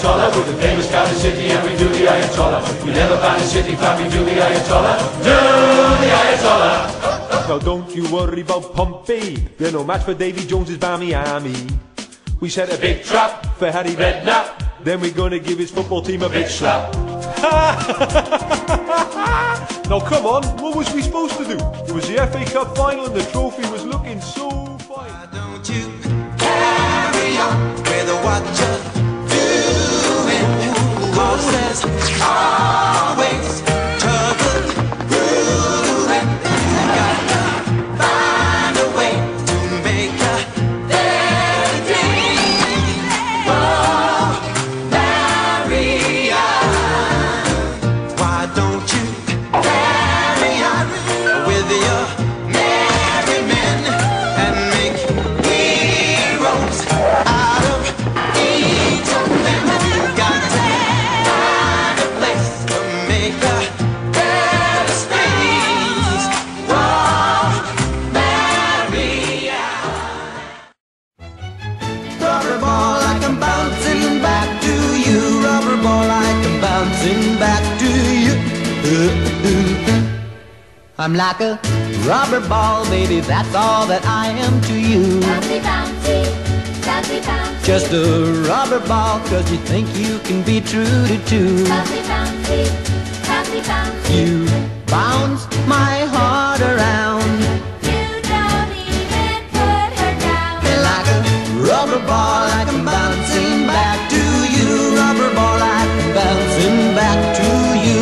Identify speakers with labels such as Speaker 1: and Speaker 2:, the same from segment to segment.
Speaker 1: Ayatollah. We're the famous kind of city and we do the Ayatollah. We never find a city fan, we do the Ayatollah. Do the Ayatollah.
Speaker 2: Now don't you worry about Pompey, we're no match for Davy Jones's Barmy Army. We set a big trap for Harry Redknapp, then we're gonna give his football team a big slap. Now come on, what was we supposed to do? It was the FA Cup final and the trophy was looking so fine.
Speaker 3: Why don't you carry on with what you're doing? 'Cause there's always trouble brewing. You gotta find a way to make a better day. Oh, Maria, why don't you carry on with your merry men and make heroes out of each of them? You got to find a place to make a better space. Oh, Maria. Rubber ball, I come bouncing back to you. Rubber ball, I come bouncing back to you. I'm like a rubber ball, baby, that's all that I am to you.
Speaker 4: Bouncy, bouncy, bouncy, bouncy.
Speaker 3: Just a rubber ball, 'cause you think you can be true to two.
Speaker 4: Bouncy, bouncy, bouncy, bouncy.
Speaker 3: You bounce my heart around.
Speaker 4: You don't even put her down.
Speaker 3: And like a rubber ball, I come bouncing back to you. Rubber ball, I come bouncing back to you.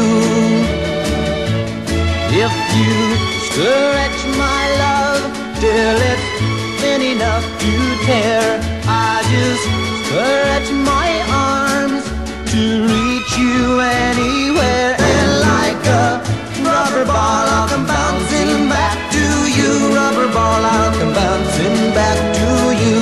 Speaker 3: If you stretch my love till it's thin enough to tear, I just stretch my arms to reach you anywhere. And like a rubber ball, I'll come bouncing back to you. Rubber ball, I'll come bouncing back to you.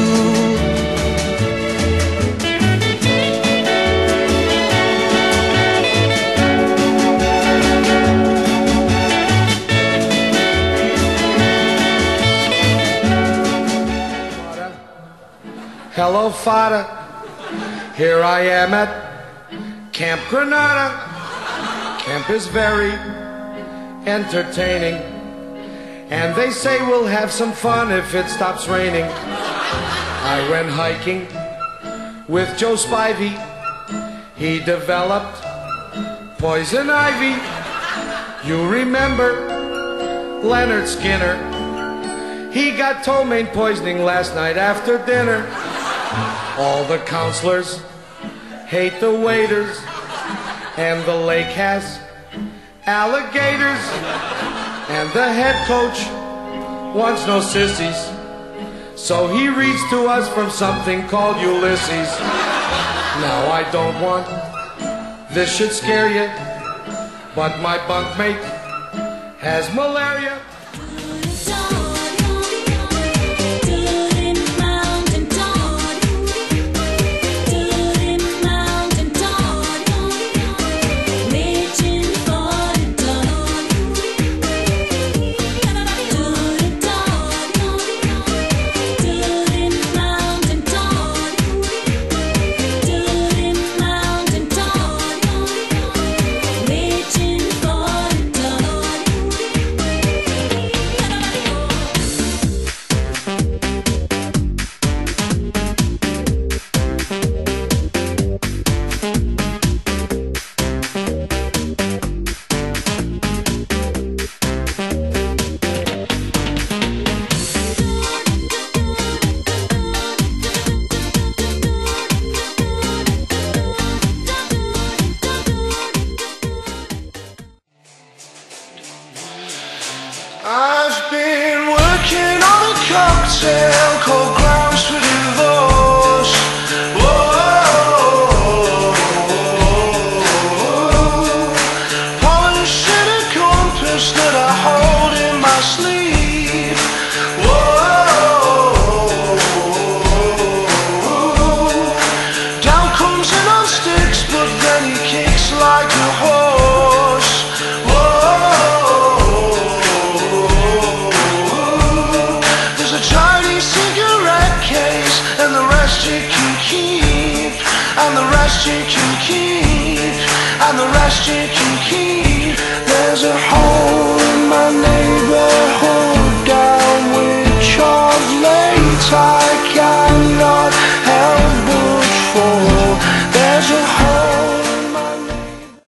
Speaker 5: Hello, Fada. Here I am at Camp Granada. Camp is very entertaining, and they say we'll have some fun if it stops raining. I went hiking with Joe Spivey. He developed poison ivy. You remember Leonard Skinner? He got ptomaine poisoning last night after dinner. All the counselors hate the waiters, and the lake has alligators, and the head coach wants no sissies, so he reads to us from something called Ulysses. Now I don't want this should scare you, but my bunkmate has malaria.
Speaker 6: I've been working on a cocktail called Grounds for Divorce. Whoa, polishing a compass that I hold in my sleeve. Whoa, down comes in on sticks, but then he kicks like a horse. Chinese cigarette case and the rest you can keep. and the rest you can keep, and the rest you can keep. There's a hole in my neighborhood.